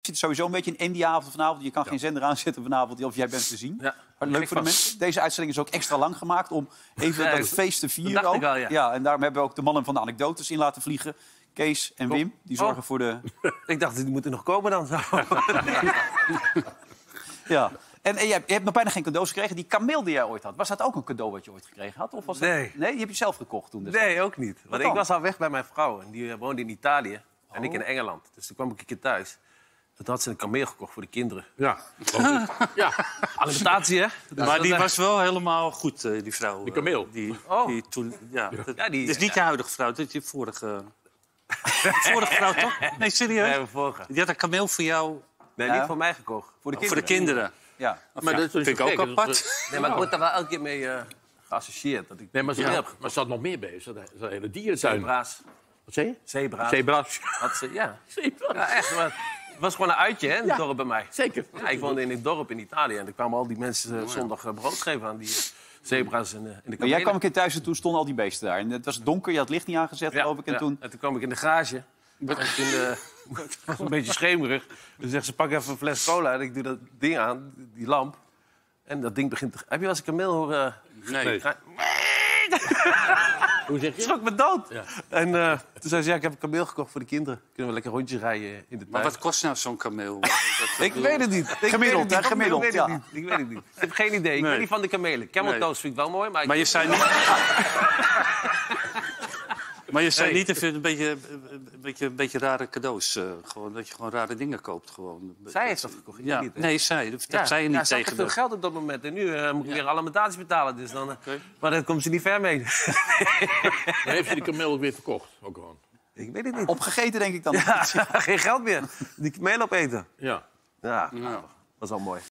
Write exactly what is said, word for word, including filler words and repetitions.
zit sowieso een beetje in India vanavond. Je kan ja. geen zender aanzetten vanavond of jij bent te zien. Ja. Maar leuk voor de mensen. Deze uitzending is ook extra lang gemaakt om even ja, dat het feest te vieren. Ook. Al, ja. ja, en daarom hebben we ook de mannen van de anekdotes in laten vliegen. Kees en Wim, die zorgen oh. voor de... Ik dacht, die moeten nog komen dan. ja. En, en je hebt nog bijna geen cadeaus gekregen. Die kameel die jij ooit had, was dat ook een cadeau wat je ooit gekregen had? Of was dat... Nee. Nee, die heb je zelf gekocht toen? Dus nee, ook niet. Want ik was al weg bij mijn vrouw. En die woonde in Italië. Oh. En ik in Engeland. Dus toen kwam ik een keer thuis. Toen had ze een kameel gekocht voor de kinderen. Ja. ja. Alimentatie, hè? Dus maar die was wel helemaal goed, die vrouw. Die kameel? Die, oh. die toen, ja. Ja. Ja, die, het is niet de huidige vrouw, dat is je vorige... vorige vrouw, toch? Nee, serieus? Nee, vorige. Die had een kameel voor jou... Nee, ja. niet voor mij gekocht. Voor de kinderen? Voor de kinderen. Ja. Maar ja, dat vind ik ook gek. Apart. Nee, maar ik word daar wel elke keer mee uh, geassocieerd. Dat ik nee, maar ze ja. had, maar ze had nog meer bij. Ze had een hele dierentuin. Zebra's. Wat zei je? Zebra's. Zebra's. Ze, ja. Zebra's. Ja, echt. Maar het was gewoon een uitje, hè, in het ja. dorp bij mij. Zeker. Ja, ik woonde in het dorp in Italië. En er kwamen al die mensen uh, zondag uh, brood geven aan die uh, zebra's in de, in de kamelen. Jij kwam een keer thuis en toen stonden al die beesten daar. En het was donker, je had het licht niet aangezet, ja, geloof ik. En, ja. toen... en toen kwam ik in de garage. En toen, uh, het was een beetje schemerig. Dus zegt ze, pak even een fles cola. En ik doe dat ding aan, die lamp. En dat ding begint te... Heb je wel eens een kameel horen... Nee. nee. Hoe zeg je? Schrok me dood. Ja. En uh, toen zei ze, ja, ik heb een kameel gekocht voor de kinderen. Kunnen we lekker rondjes rijden in de tuin. Maar wat kost nou zo'n kameel? ik weet het niet. Ik gemiddeld, hè? Gemiddeld, ik weet, ja. het niet. ik weet het niet. Ik heb geen idee. Ik nee. weet niet van de kamelen. Camel nee. toast vind ik wel mooi, maar... Ik... Maar je zei niet... Maar je zei nee. niet even een beetje, een, beetje, een beetje rare cadeaus. Uh, gewoon, dat je gewoon rare dingen koopt. Gewoon. Zij heeft dat gekocht. Ja. Niet, nee, zij. Dat ja. zei je niet ja, tegen. Ze had veel geld op dat moment. En nu uh, moet ik ja. weer alimentatie betalen. Dus dan, uh, okay. Maar dan komt ze niet ver mee. Dan heeft ze die kameel ook weer verkocht. Ook gewoon. Ik weet het niet. Opgegeten, denk ik dan. Ja, geen geld meer. Die kameel opeten. Ja. Ja, ja. Dat is al mooi.